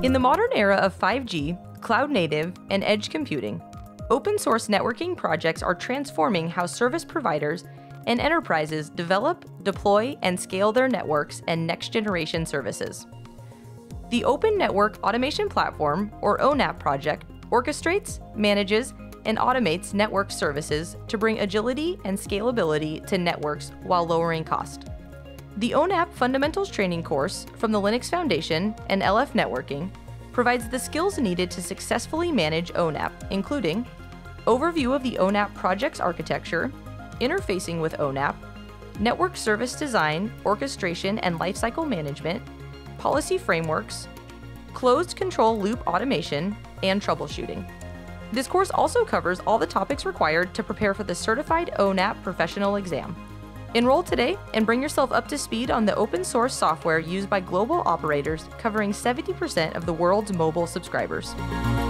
In the modern era of 5G, cloud native, and edge computing, open source networking projects are transforming how service providers and enterprises develop, deploy, and scale their networks and next-generation services. The Open Network Automation Platform, or ONAP project, orchestrates, manages, and automates network services to bring agility and scalability to networks while lowering cost. The ONAP Fundamentals Training course from the Linux Foundation and LF Networking provides the skills needed to successfully manage ONAP, including overview of the ONAP project's architecture, interfacing with ONAP, network service design, orchestration and lifecycle management, policy frameworks, closed control loop automation, and troubleshooting. This course also covers all the topics required to prepare for the Certified ONAP Professional Exam. Enroll today and bring yourself up to speed on the open source software used by global operators covering 70% of the world's mobile subscribers.